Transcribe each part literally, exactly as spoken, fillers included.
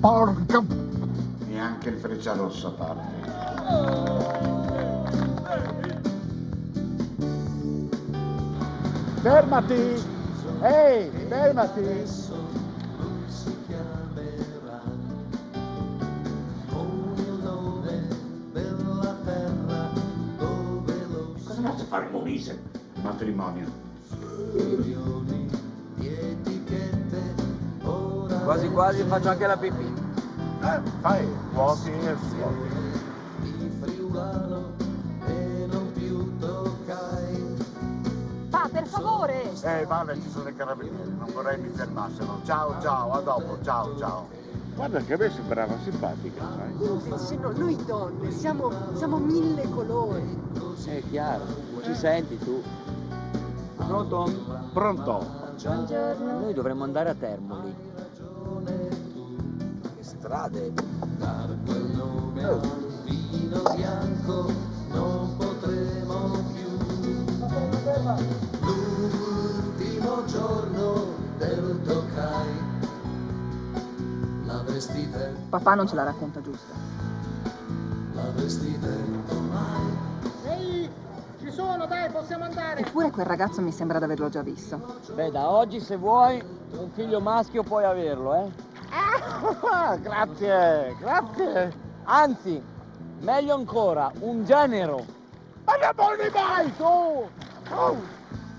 porca... Neanche il Frecciarossa parte. Fermati! Ehi, fermati! Cosa andate a fare, Molise? Matrimonio. Quasi quasi faccio anche la pipì. Eh, fai, vuoti e fuochi. Pa, per favore! Eh, vale, ci sono i carabinieri, non vorrei mi fermassero. Ciao, ciao, a dopo, ciao, ciao. Guarda che a me sembrava simpatica, sai? Se no, noi donne siamo, siamo mille colori. È chiaro, ci senti tu? Pronto? Pronto? Buongiorno. Noi dovremmo andare a Termoli. Che strade! Oh. Vino bianco non potremo più. L'ultimo giorno del Tokai, la vestite, Papà non ce la racconta giusta. la vestite ormai. Ehi, ci sono, dai, possiamo andare. Eppure quel ragazzo mi sembra di averlo già visto. Beh, da oggi se vuoi un figlio maschio puoi averlo, eh? Ah, grazie, grazie. Anzi, meglio ancora, un genero. Ma ne vuoi mai tu? Oh.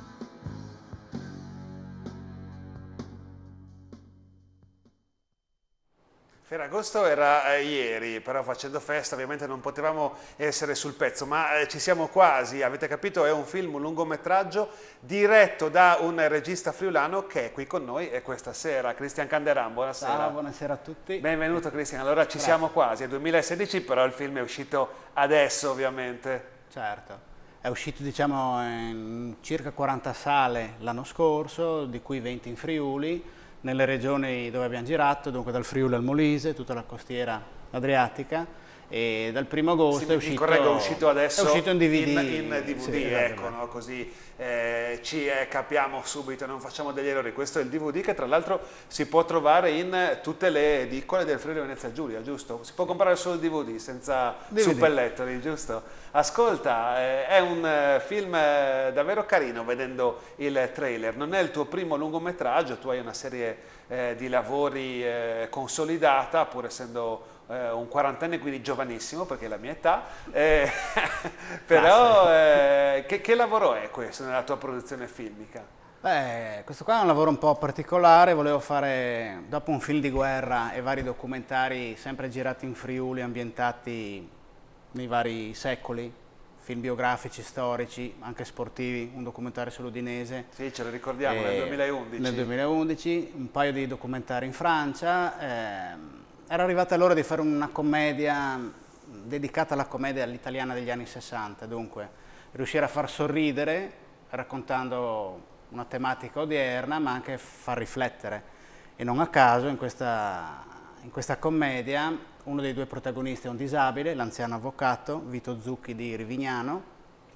Ferragosto era eh, ieri, però facendo festa ovviamente non potevamo essere sul pezzo, ma eh, ci siamo quasi, avete capito, è un film, un lungometraggio diretto da un regista friulano che è qui con noi e questa sera, Cristian Canderan, buonasera. Ciao, buonasera a tutti. Benvenuto Cristian, allora ci Grazie. siamo quasi, è duemilasedici però il film è uscito adesso ovviamente. Certo, è uscito diciamo in circa quaranta sale l'anno scorso, di cui venti in Friuli, nelle regioni dove abbiamo girato, dunque dal Friuli al Molise, tutta la costiera adriatica, e dal primo agosto Sì, è uscito, correggo, è uscito adesso è uscito in D V D, in, in D V D, sì, ecco, esatto. no? Così eh, ci eh, capiamo subito, non facciamo degli errori. Questo è il D V D che tra l'altro si può trovare in tutte le edicole del Friuli Venezia Giulia, giusto? Si può comprare solo il D V D senza D V D. suppellettoli, giusto? Ascolta, eh, è un eh, film eh, davvero carino vedendo il trailer, non è il tuo primo lungometraggio, tu hai una serie eh, di lavori eh, consolidata, pur essendo eh, un quarantenne, quindi giovanissimo perché è la mia età, eh, però eh, che, che lavoro è questo nella tua produzione filmica? Beh, questo qua è un lavoro un po' particolare, volevo fare, dopo un film di guerra e vari documentari sempre girati in Friuli, ambientati nei vari secoli, film biografici, storici, anche sportivi, un documentario sull'Udinese. Sì, ce lo ricordiamo, nel duemilaundici. Nel duemilaundici, un paio di documentari in Francia. Eh, era arrivata l'ora di fare una commedia dedicata alla commedia all'italiana degli anni sessanta, dunque riuscire a far sorridere raccontando una tematica odierna, ma anche far riflettere. E non a caso in questa, in questa commedia uno dei due protagonisti è un disabile, l'anziano avvocato Vito Zucchi di Rivignano.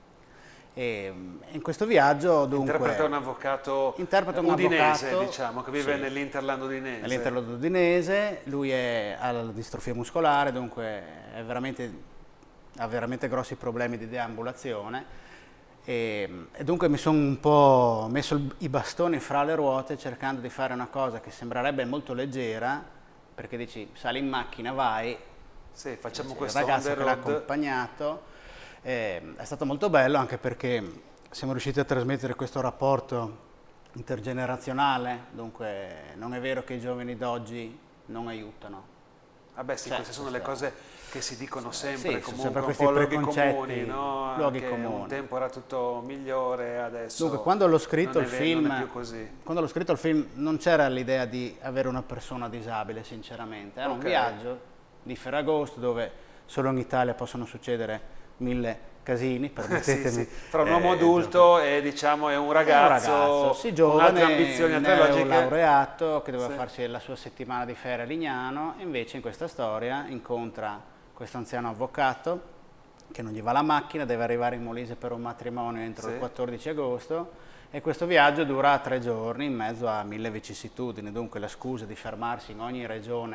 E in questo viaggio dunque interpreta un avvocato interpreta un udinese, avvocato, diciamo, che vive sì, nell'Interland udinese. Nell'Interland udinese, lui è, ha la distrofia muscolare, dunque è veramente, ha veramente grossi problemi di deambulazione e, e dunque mi sono un po' messo il, i bastoni fra le ruote cercando di fare una cosa che sembrerebbe molto leggera, perché dici sali in macchina, vai, sì, facciamo il questo ragazzo on the che l'ha road. accompagnato. Eh, è stato molto bello anche perché siamo riusciti a trasmettere questo rapporto intergenerazionale, dunque non è vero che i giovani d'oggi non aiutano. Vabbè sì, Cioè, queste sono le questa- cose che si dicono Sì, sempre, sono comunque sempre un questi po' luoghi preconcetti, comuni, no? luoghi Che comuni. un tempo era tutto migliore, adesso Dunque, quando l'ho scritto non il è ve- non è film, più così. quando l'ho scritto il film non c'era l'idea di avere una persona disabile, sinceramente. Era Ok. un viaggio di Ferragosto dove solo in Italia possono succedere mille casini, Sì, permettetemi. sì. Fra un uomo eh, adulto e diciamo è un È un ragazzo, ragazzo, sì, con giovane, altre ambizioni, altre logiche. laureato che doveva Sì. farsi la sua settimana di ferie a Lignano, e invece in questa storia incontra questo anziano avvocato che non gli va la macchina, deve arrivare in Molise per un matrimonio entro Sì. il quattordici agosto, e questo viaggio dura tre giorni in mezzo a mille vicissitudini, dunque la scusa di fermarsi in ogni regione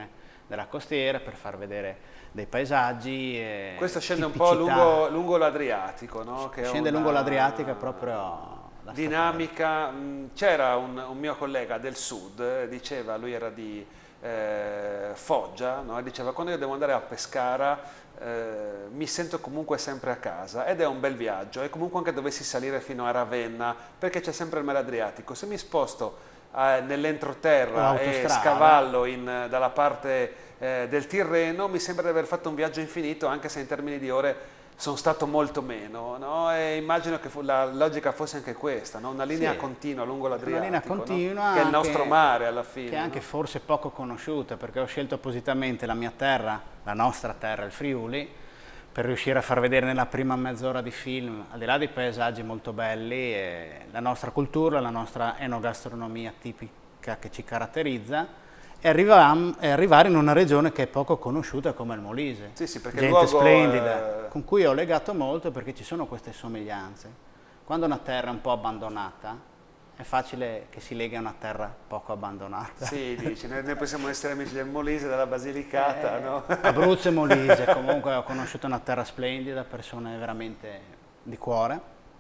della costiera per far vedere dei paesaggi. E questo scende tipicità. un po' lungo, lungo l'Adriatico, no? Che è Scende una lungo l'Adriatico, è proprio la dinamica. C'era un, un mio collega del sud, diceva, lui era di eh, Foggia, no? E diceva: quando io devo andare a Pescara eh, mi sento comunque sempre a casa, ed è un bel viaggio, e comunque anche dovessi salire fino a Ravenna, perché c'è sempre il mare Adriatico. Se mi sposto eh, nell'entroterra e scavallo in, dalla parte eh, del Tirreno, mi sembra di aver fatto un viaggio infinito, anche se in termini di ore sono stato molto meno, no? E immagino che la logica fosse anche questa, no? Una linea Sì, continua lungo l'Adriatico, una linea continua, no? Che è il anche- nostro mare alla fine. che è anche no? forse poco conosciuta, perché ho scelto appositamente la mia terra, la nostra terra, il Friuli, per riuscire a far vedere nella prima mezz'ora di film, al di là dei paesaggi molto belli, e la nostra cultura, la nostra enogastronomia tipica che ci caratterizza, e arrivam- e arrivare in una regione che è poco conosciuta come il Molise. Sì, sì, perché il Gente luogo, splendida, eh, con cui ho legato molto, perché ci sono queste somiglianze. Quando una terra è un po' abbandonata, è facile che si leghi a una terra poco abbandonata. Sì, dici, noi, noi possiamo essere amici del Molise, della Basilicata, Eh, no? Abruzzo e Molise, comunque ho conosciuto una terra splendida, persone veramente di cuore,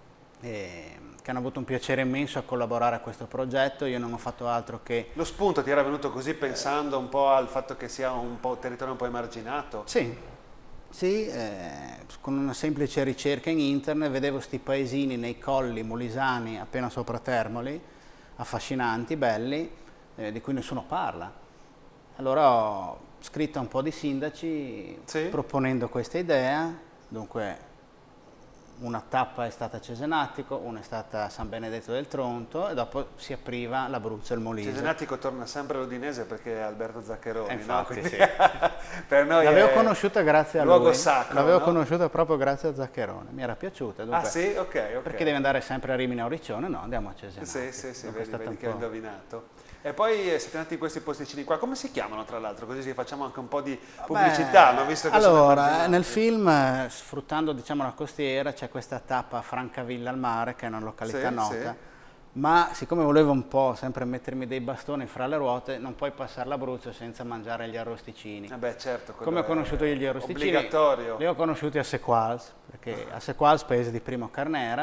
e che hanno avuto un piacere immenso a collaborare a questo progetto. Io non ho fatto altro che... Lo spunto ti era venuto così pensando un po' al fatto che sia un po' territorio un po' emarginato? Sì, sì, eh, con una semplice ricerca in internet vedevo sti paesini nei colli molisani appena sopra Termoli, affascinanti, belli, eh, di cui nessuno parla. Allora ho scritto a un po' di sindaci Sì. proponendo questa idea. Dunque una tappa è stata a Cesenatico, una è stata a San Benedetto del Tronto, e dopo si apriva l'Abruzzo e il Molise. Cesenatico torna sempre all'Udinese perché è Alberto Zaccheroni, Eh, infatti, no? Quindi sì. per noi L'avevo è conosciuta grazie a luogo lui, sacro, l'avevo no? conosciuta proprio grazie a Zaccheroni, mi era piaciuta. Dunque, Ah sì? Ok, ok. perché devi andare sempre a Rimini o Riccione? No, andiamo a Cesenatico. Sì, sì, sì, Dunque è vedi, stata vedi un che ho po'- indovinato. E poi eh, siete andati in questi posticini qua, come si chiamano tra l'altro? Così facciamo anche un po' di pubblicità, Beh, no? Visto che sono allora, emarginati. nel film, eh, sfruttando diciamo la costiera, c'è questa tappa a Francavilla al Mare, che è una località Sì, nota, sì. ma siccome volevo un po' sempre mettermi dei bastoni fra le ruote, non puoi passare l'Abruzzo senza mangiare gli arrosticini. Eh beh, certo, quello Come ho è conosciuto io gli arrosticini? obbligatorio. Li ho conosciuti a Sequals, perché a Sequals, paese di Primo Carnera,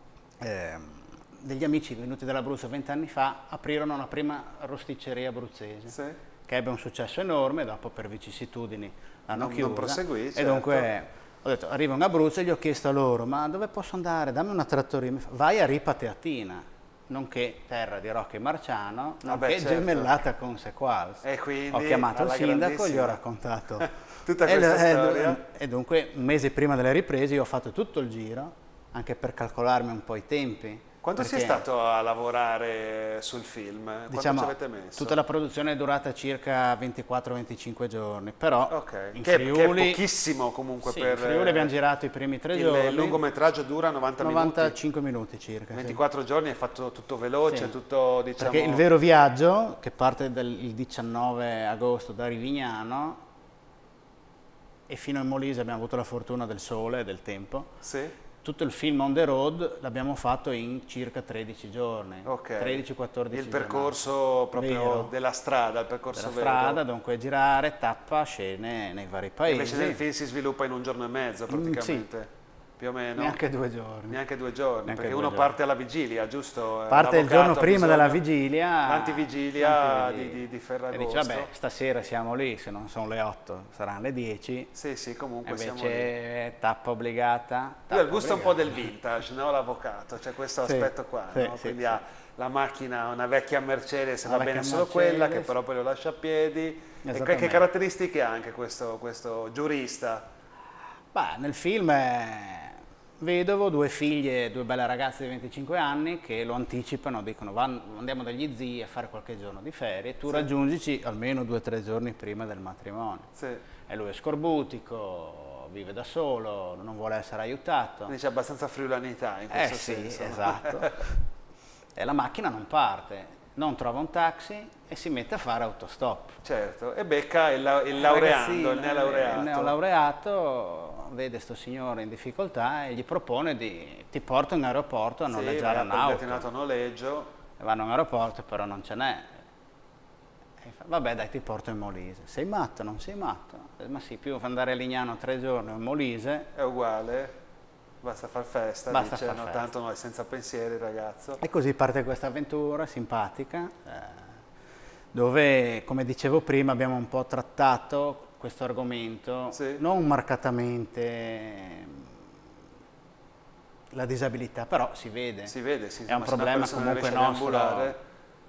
ehm, degli amici venuti dall'Abruzzo vent'anni fa aprirono la prima rosticceria abruzzese, Sì. che ebbe un successo enorme. Dopo per vicissitudini l'hanno Non- non chiusa, proseguì, e certo. dunque ho detto arrivo in Abruzzo e gli ho chiesto a loro: ma dove posso andare? Dammi una trattoria. Mi fa, vai a Ripa Teatina, nonché terra di Rocca e Marciano, nonché beh, certo. gemellata con Sequals. E quindi Ho chiamato il alla sindaco, gli ho grandissima. raccontato Tutta e, questa e- storia. e dunque un mese prima delle riprese io ho fatto tutto il giro, anche per calcolarmi un po' i tempi. Quanto sei perché, stato a lavorare sul film? Quanto diciamo, ci avete messo? tutta la produzione è durata circa ventiquattro venticinque giorni, però Ok, in che, Friuli, che è pochissimo comunque sì, per... in Friuli abbiamo girato i primi tre il, giorni, il lungometraggio dura novanta minuti? novantacinque minuti circa. sì. ventiquattro giorni, hai fatto tutto veloce, Sì. tutto diciamo... Perché il vero viaggio, che parte dal il diciannove agosto da Rivignano e fino a Molise, abbiamo avuto la fortuna del sole e del tempo, Sì? tutto il film on the road l'abbiamo fatto in circa tredici giorni, Ok. tredici quattordici Il giornate. percorso proprio Vero. della strada, il percorso Della vero. strada, dunque girare tappa, scene nei vari paesi. Invece nel film si sviluppa in un giorno e mezzo praticamente, più o meno. Neanche due giorni. Neanche due giorni, Neanche perché due uno giorni. parte alla vigilia, giusto? Parte il L'avvocato giorno ha prima bisogno- della vigilia, l'antivigilia l'antivigilia. di, di, di E Ferragosto. dice, vabbè, stasera siamo lì, se non sono le otto, saranno le dieci. Sì, sì, comunque Invece siamo lì. tappa obbligata. Lui ha tappa il gusto un po' obbligata. del vintage, no? L'avvocato, c'è questo Sì, aspetto qua, sì, no? sì, Quindi sì. ha la macchina, una vecchia Mercedes, Una va bene vecchia solo quella, che Mercedes. però poi lo lascia a piedi. E che, Esattamente. che caratteristiche ha anche questo, questo giurista? Beh, nel film è vedovo, due figlie, due belle ragazze di venticinque anni che lo anticipano, dicono "Van- andiamo dagli zii a fare qualche giorno di ferie, tu Sì. raggiungici almeno due o tre giorni prima del matrimonio. Sì. E lui è scorbutico, vive da solo, non vuole essere aiutato. Quindi c'è abbastanza friulanità in Eh questo sì, senso. no? esatto. E la macchina non parte, non trova un taxi e si mette a fare autostop. Certo, e becca il, lau- il laureando, il neolaureato. Il neolaureato vede sto signore in difficoltà e gli propone di ti porto in aeroporto a Sì, noleggiare vai a un'auto. determinato noleggio. E vanno in aeroporto, però non ce n'è. E fa, vabbè dai, ti porto in Molise. Sei matto, non sei matto? Ma sì, più andare a Lignano tre giorni o in Molise. È uguale, basta far festa, Basta dice, far no, festa. tanto noi senza pensieri ragazzo. E così parte questa avventura simpatica, eh, dove, come dicevo prima, abbiamo un po' trattato questo argomento, Sì. non marcatamente la disabilità, però si vede. Si vede, sì, È un ma se una problema persona comunque riesce a nostro, deambulare,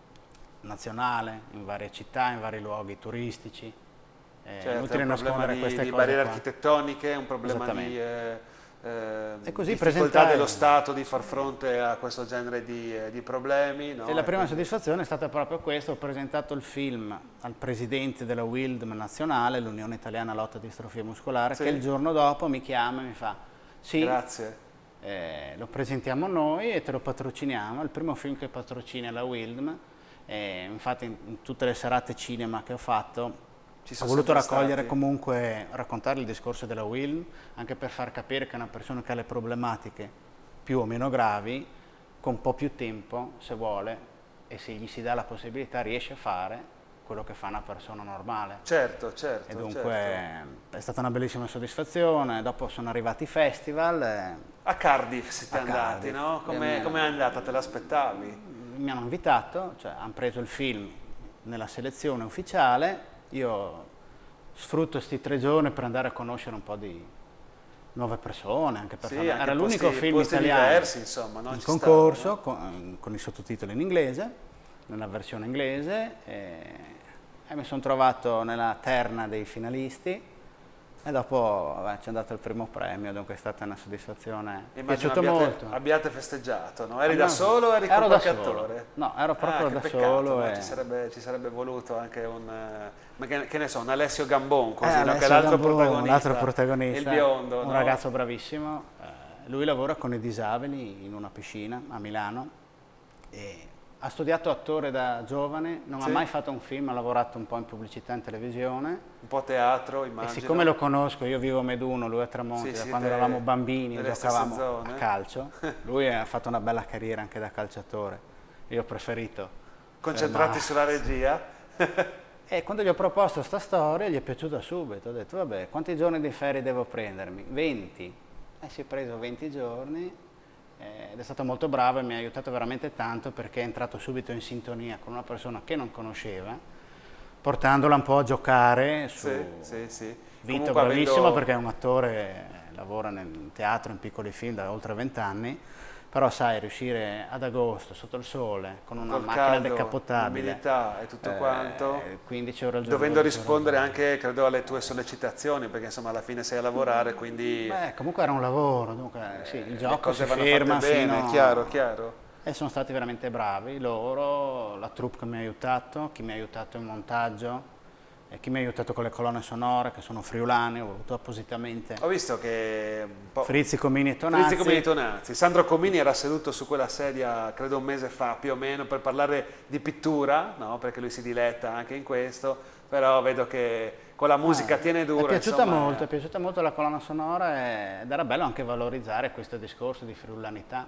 nazionale, in varie città, in vari luoghi turistici. È certo, inutile è un problema nascondere di, queste di cose barriere qua. architettoniche, è un problema di Esattamente. eh, eh, E così difficoltà presentare- dello Stato di far fronte a questo genere di, eh, di problemi. No? E la prima quindi- soddisfazione è stata proprio questa: ho presentato il film al presidente della W I L D M nazionale, l'Unione Italiana Lotta Distrofia Muscolare, Sì. che il giorno dopo mi chiama e mi fa sì, Grazie. eh, lo presentiamo noi e te lo patrociniamo, è il primo film che patrocina la W I L D M. E infatti in, in tutte le serate cinema che ho fatto Ci ho sono voluto sempre raccogliere stati. comunque, raccontare il discorso della W I L D M, anche per far capire che una persona che ha le problematiche più o meno gravi, con un po' più tempo, se vuole, e se gli si dà la possibilità, riesce a fare quello che fa una persona normale. Certo, certo. E dunque certo. è stata una bellissima soddisfazione. Dopo sono arrivati i festival, eh, A Cardiff siete A andati, Cardiff. no? Come Eh, è andata? Te l'aspettavi? mi hanno invitato, cioè hanno preso il film nella selezione ufficiale. Io sfrutto questi tre giorni per andare a conoscere un po' di nuove persone, anche per Sì, farmi- anche era l'unico posti- film posti italiano diversi, insomma, no? in Ci concorso stavano, con, con i sottotitoli in inglese, nella versione inglese, e, e mi sono trovato nella terna dei finalisti. E dopo vabbè, ci è andato il primo premio, dunque è stata una soddisfazione. Mi è Immagino piaciuto abbiate, molto. abbiate festeggiato, no? Eri Ah, da no, solo o eri ero con da qualche solo. attore? No, ero proprio Ah, che da peccato, solo no? e- Ci, sarebbe, ci sarebbe voluto anche un, eh, ma che, che ne so, un Alessio Gambon, così, Eh, no? Che è Alessio l'altro Gambon, protagonista, l'altro protagonista, il biondo, un no? ragazzo bravissimo. Eh, lui lavora con i disabili in una piscina a Milano e ha studiato attore da giovane, non Sì. ha mai fatto un film, ha lavorato un po' in pubblicità e in televisione. Un po' teatro, immagino. E siccome lo conosco, io vivo a Meduno, lui a Tramonti, Sì, da sì, quando te- eravamo bambini nelle giocavamo stesse zone. a calcio, lui ha fatto una bella carriera anche da calciatore. Io ho preferito Concentrati fermarsi. sulla regia. E quando gli ho proposto sta storia gli è piaciuta subito, ho detto vabbè, quanti giorni di ferie devo prendermi? venti. E si è preso venti giorni eh, ed è stato molto bravo e mi ha aiutato veramente tanto perché è entrato subito in sintonia con una persona che non conosceva, portandola un po' a giocare su Sì, sì, sì. Vito, Comunque bravissimo avendo- perché è un attore, lavora nel teatro, in piccoli film da oltre vent'anni, però sai, riuscire ad agosto, sotto il sole, con una Col macchina caldo, decappottabile, l'umidità e tutto eh, quanto, quindici ore al giorno, dovendo dodici ore al rispondere giorno. anche, credo, alle tue sollecitazioni, perché insomma alla fine sei a lavorare, quindi Beh, comunque era un lavoro, dunque sì, il le gioco cose si vanno ferma fatte bene, fino... chiaro, chiaro. E sono stati veramente bravi loro, la troupe che mi ha aiutato, chi mi ha aiutato in montaggio, e chi mi ha aiutato con le colonne sonore, che sono friulane, ho voluto appositamente Ho visto che un po'... Frizzi, Comini e Tonazzi. Frizzi, Comini e Tonazzi. Sandro Comini era seduto su quella sedia, credo un mese fa più o meno, per parlare di pittura, no? Perché lui si diletta anche in questo, però vedo che con la musica tiene duro. È piaciuta insomma, molto, è piaciuta molto la colonna sonora e- ed era bello anche valorizzare questo discorso di friulanità.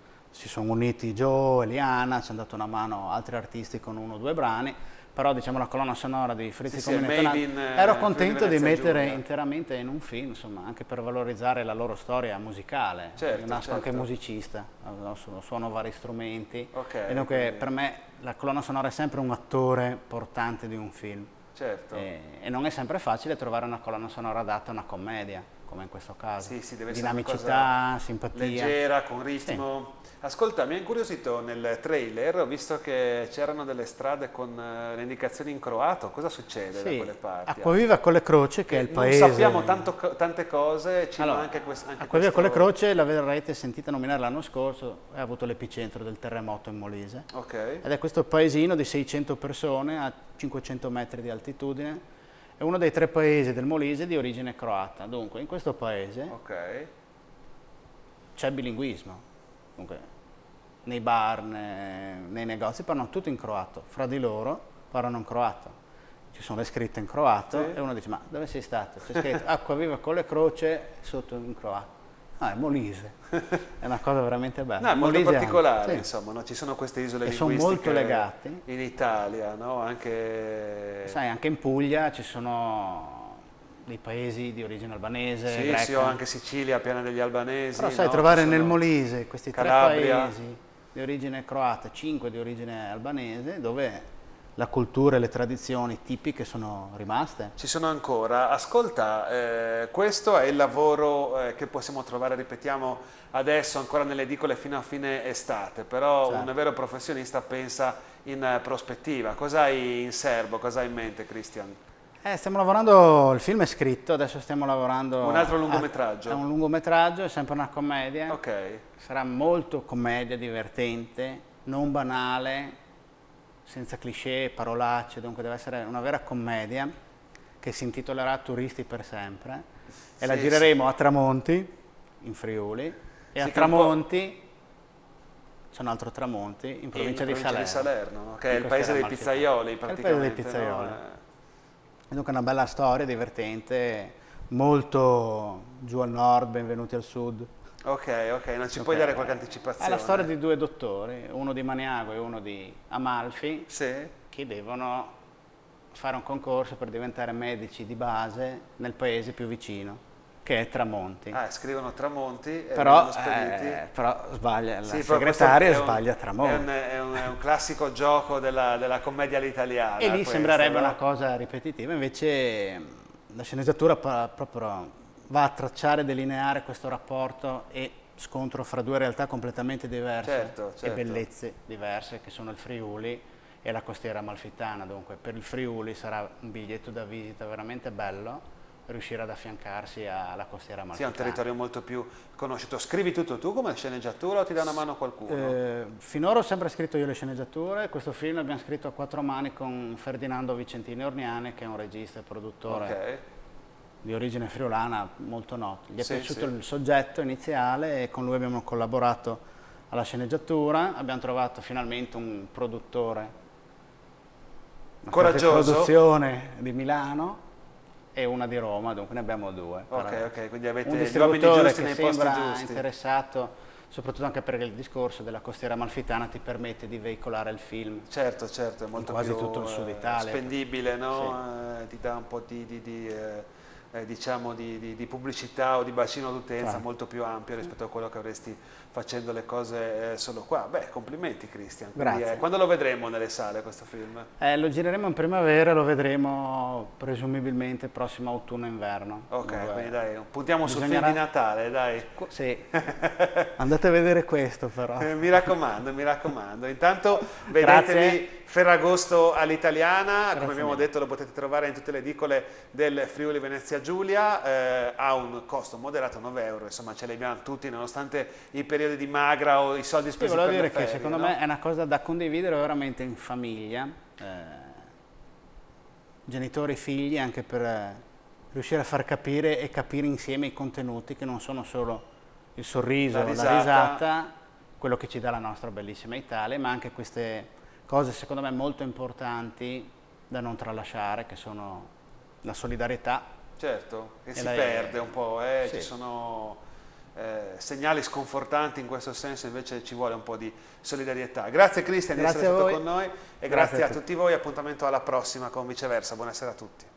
Si sono uniti Joe, Eliana, ci hanno dato una mano altri artisti con uno o due brani, però diciamo la colonna sonora di Frizzi, Sì, sì, Comini e made Tonazzi, in, eh, ero Friuli contento di Venezia mettere Giulia. interamente in un film, insomma, anche per valorizzare la loro storia musicale. Certo, Io nasco anche certo. musicista, suono, suono vari strumenti, Ok, e dunque quindi- per me la colonna sonora è sempre un attore portante di un film. Certo. E, e non è sempre facile trovare una colonna sonora adatta a una commedia, come in questo caso. Sì, sì, deve essere una Dinamicità, cosa simpatia. leggera, con ritmo. Ascolta, mi ha incuriosito nel trailer, ho visto che c'erano delle strade con eh, le indicazioni in croato, cosa succede da Sì, quelle parti? Acquaviva con le Croce, che è il non paese... sappiamo tanto co- tante cose, ci Allora, manca quest- anche Acquaviva con le questo- Croce l'avrete sentita nominare l'anno scorso, è avuto l'epicentro del terremoto in Molise. Ok, Ed è questo paesino di seicento persone a cinquecento metri di altitudine, è uno dei tre paesi del Molise di origine croata. Dunque, in questo paese ok. c'è bilinguismo. Dunque, nei bar, ne- nei negozi parlano tutto in croato, fra di loro parlano in croato. Ci sono le scritte in croato Sì. e uno dice: ma dove sei stato? C'è scritto Acquaviva con le Croce sotto in croato. No, è Molise, è una cosa veramente bella. No, è molto Molise particolare, sì. insomma, no? Ci sono queste isole E sono linguistiche molto legati. in Italia, no? Anche... Sai, anche in Puglia ci sono dei paesi di origine albanese, Sì, greca. sì, ho anche Sicilia, piena degli albanesi. Però sai, no? trovare Ci nel sono Molise questi Calabria. tre paesi di origine croata, cinque di origine albanese, dove la cultura e le tradizioni tipiche sono rimaste. Ci sono ancora. Ascolta, eh, questo è il lavoro eh, che possiamo trovare, ripetiamo, adesso ancora nelle edicole fino a fine estate, però Certo. un vero professionista pensa in eh, prospettiva. Cosa hai in serbo, cosa hai in mente, Christian? Eh, stiamo lavorando, il film è scritto, adesso stiamo lavorando... Un altro a- lungometraggio? È un lungometraggio, è sempre una commedia. Ok. Sarà molto commedia, divertente, non banale, senza cliché, parolacce, dunque deve essere una vera commedia che si intitolerà Turisti per sempre e la Sì, gireremo a Tramonti, in Friuli, e Sì, a che è un po'- Tramonti, c'è un altro Tramonti, in provincia, in di, provincia Salerno, di Salerno, no? Che è in il paese Costiera dei Amalfitana. pizzaioli, È il paese praticamente. dei pizzaioli. no? E dunque è una bella storia, divertente, molto giù al nord, benvenuti al sud. Ok, ok, non ci puoi Ok. dare qualche anticipazione? È la storia di due dottori, uno di Maniago e uno di Amalfi, Sì. che devono fare un concorso per diventare medici di base nel paese più vicino, che è Tramonti. Ah, scrivono Tramonti e però, vengono spediti. eh, però sbaglia, la Sì, però segretaria questo è un- sbaglia Tramonti. È un, è un- è un classico gioco della, della commedia all'italiana. E lì questo, sembrerebbe no? una cosa ripetitiva, invece mh, la sceneggiatura pa- proprio va a tracciare e delineare questo rapporto e scontro fra due realtà completamente diverse Certo, e certo. bellezze diverse, che sono il Friuli e la costiera amalfitana. Dunque per il Friuli sarà un biglietto da visita veramente bello riuscire ad affiancarsi alla costiera Sì, è amalfitana. un territorio molto più conosciuto. Scrivi tutto tu come sceneggiatura o ti dà una mano qualcuno? Eh, finora ho sempre scritto io le sceneggiature, questo film l'abbiamo scritto a quattro mani con Ferdinando Vicentini Orniani, che è un regista e produttore Ok. di origine friulana molto noto. Gli è Sì, piaciuto sì. il soggetto iniziale e con lui abbiamo collaborato alla sceneggiatura, abbiamo trovato finalmente un produttore, una Coraggioso? produzione di Milano e una di Roma, dunque ne abbiamo due. Ok, Però ok, quindi avete un gli uomini distributore giusti che nei posti sembra giusti. interessato, soprattutto anche perché il discorso della costiera amalfitana ti permette di veicolare il film. Certo, certo, è molto quasi più tutto il sud eh, Italia. spendibile, no? Eh, ti dà un po' di, di- di, eh, eh, diciamo di, di- di pubblicità o di bacino d'utenza Certo. molto più ampio rispetto a quello che avresti facendo le cose eh, solo qua. Beh, complimenti Christian. Quindi, Grazie. eh, quando lo vedremo nelle sale questo film? Eh, lo gireremo in primavera, lo vedremo presumibilmente prossimo autunno-inverno. Ok, Dove- quindi dai, puntiamo sul film Bisognerà- di Natale, dai. Sì, andate a vedere questo però. Eh, mi raccomando, mi raccomando. Intanto vedetevi Grazie. Ferragosto all'italiana, come Grazie abbiamo mille. detto lo potete trovare in tutte le edicole del Friuli Venezia Giulia, eh, ha un costo moderato, nove euro, insomma ce li abbiamo tutti nonostante i periodi di magra o i soldi Sì, spesi volevo per dire le che ferie, secondo no? me è una cosa da condividere veramente in famiglia, eh, genitori, figli, anche per eh, riuscire a far capire e capire insieme i contenuti che non sono solo il sorriso, La la risata. risata, quello che ci dà la nostra bellissima Italia, ma anche queste cose secondo me molto importanti da non tralasciare, che sono la solidarietà. Certo, che E si lei- perde un po', eh, Sì. ci sono eh, segnali sconfortanti in questo senso, invece ci vuole un po' di solidarietà. Grazie Cristian di Grazie essere a stato voi. con noi e Grazie grazie a a tutti. tutti voi, appuntamento alla prossima con Viceversa, buonasera a tutti.